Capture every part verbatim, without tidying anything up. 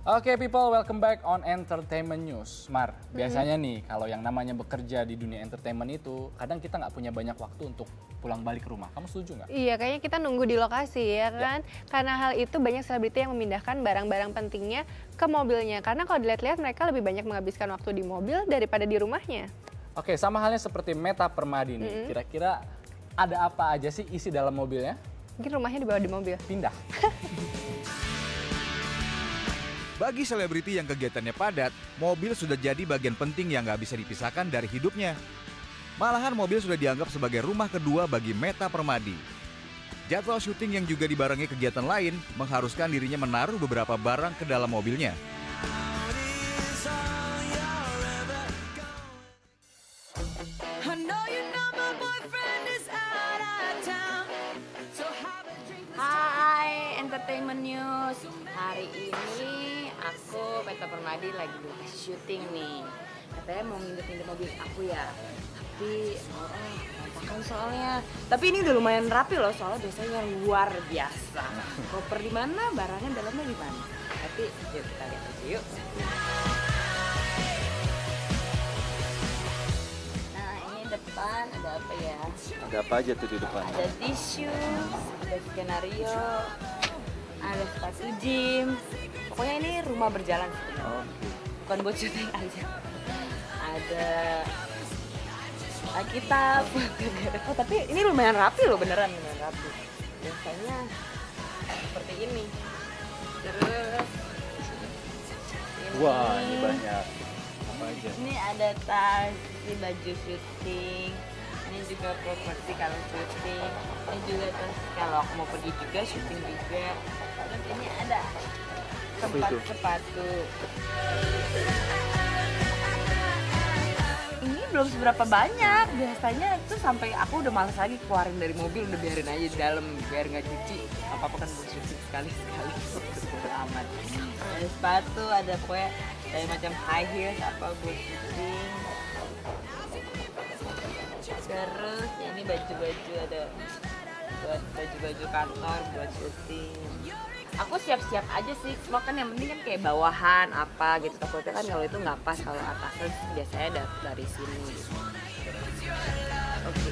Oke okay, people, welcome back on Entertainment News. Mar, biasanya nih kalau yang namanya bekerja di dunia entertainment itu, kadang kita nggak punya banyak waktu untuk pulang balik ke rumah. Kamu setuju nggak? Iya, kayaknya kita nunggu di lokasi ya kan. Ya. Karena hal itu banyak selebriti yang memindahkan barang-barang pentingnya ke mobilnya. Karena kalau dilihat-lihat mereka lebih banyak menghabiskan waktu di mobil daripada di rumahnya. Oke, sama halnya seperti Meta Permadi nih. Mm-hmm. Kira-kira ada apa aja sih isi dalam mobilnya? Mungkin rumahnya dibawa di mobil. Pindah. Bagi selebriti yang kegiatannya padat, mobil sudah jadi bagian penting yang nggak bisa dipisahkan dari hidupnya. Malahan mobil sudah dianggap sebagai rumah kedua bagi Meta Permadi. Jadwal syuting yang juga dibarengi kegiatan lain mengharuskan dirinya menaruh beberapa barang ke dalam mobilnya. Hai Entertainment News, hari ini aku Meta Permadi lagi lokasi syuting nih. Katanya mau nginep-nginep mobil aku ya, tapi oh, oh berantakan soalnya. Tapi ini udah lumayan rapi loh, soalnya biasanya luar biasa. Koper di mana, barangnya dalamnya di mana. Tapi yuk kita lihat aja yuk. Nah ini depan ada apa ya? Ada apa aja tuh di depan? Ada tisu, ada skenario, ada sepatu gym. Pokoknya ini rumah berjalan sebenarnya. Oh. Bukan buat syuting aja. Ada Alkitab. Oh, tapi ini lumayan rapi loh, beneran lumayan rapi. Biasanya seperti ini. Terus ini. Wah, ini banyak. Apa aja? Ini ada tas, ini baju syuting. Ini juga properti kalau syuting. Ini juga tas kalau aku mau pergi juga syuting juga. Terus ini ada tempat sepatu. Ini belum seberapa banyak. Biasanya itu sampai aku udah malas lagi keluarin dari mobil, udah biarin aja di dalam biar nggak cuci. Apa-apa kan buat syuting sekali-sekali. Aman. Ada sepatu, ada pokoknya dari macam high heels apa buat syuting. Terus ya ini baju-baju ada buat baju-baju kantor buat syuting. Aku siap-siap aja sih, cuma kan yang penting kan kayak bawahan apa gitu. Takutnya kan kalau itu nggak pas, kalau atasnya biasanya ada dari sini. Oke.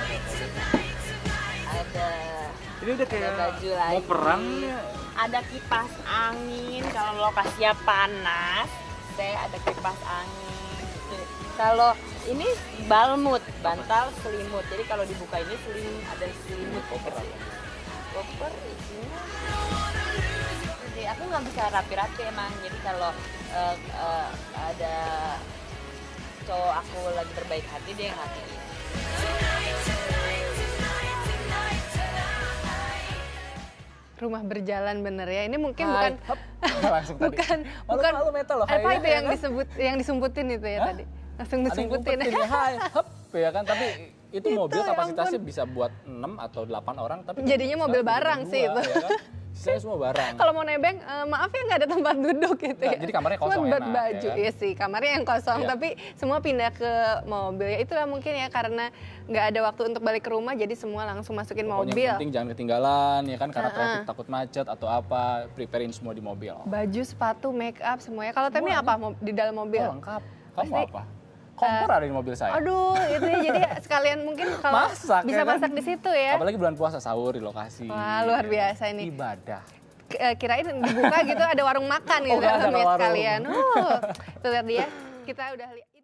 Ada. Ini udah kayak baju lagi. Mau perang. Ada kipas angin kalau lokasinya panas. Saya ada kipas angin. Kalau ini balmut, bantal selimut. Jadi kalau dibuka ini selim, ada selimut koper. Koper isinya. Jadi aku nggak bisa rapi-rapi emang. Jadi kalau uh, uh, ada cowok aku lagi berbaik hati, dia yang rapiin. Rumah berjalan bener ya. Ini mungkin Hai, bukan hop, langsung tadi. bukan Malu, bukan malu Meta loh. apa Hai, itu ya, yang kan? disebut yang disumputin itu ya. Hah? Tadi. Langsung disumputin. Ya, hai, hop, ya kan, tapi itu, Itu, mobil ya kapasitasnya ampun. bisa buat enam atau delapan orang, tapi jadinya mobil barang sih itu. Ya kan? Sisanya semua barang. Kalau mau nebeng, uh, maaf ya nggak ada tempat duduk gitu Nggak, ya. jadi kamarnya kosong, cuma buat enak, baju, ya kan? iya sih kamarnya yang kosong, Iya. tapi semua pindah ke mobil. Ya itulah mungkin ya karena nggak ada waktu untuk balik ke rumah, jadi semua langsung masukin Pokoknya mobil. yang penting jangan ketinggalan, ya kan, karena Uh-uh. traffic takut macet atau apa, preparein semua di mobil. Baju, sepatu, make up semuanya. Kalau Temi apa mo- di dalam mobil? Oh, lengkap. Kamu Pasti- apa? Kompor ada di mobil saya. Aduh, itu ya, jadi sekalian mungkin kalau Masak, bisa ya kan? masak di situ ya. Apalagi bulan puasa, sahur di lokasi. Wah, luar biasa ini. Ibadah. K- eh, kirain dibuka gitu ada warung makan gitu Oh, nggak ada Temi warung. sekalian. Uh, tuh lihat dia. Kita udah lihat.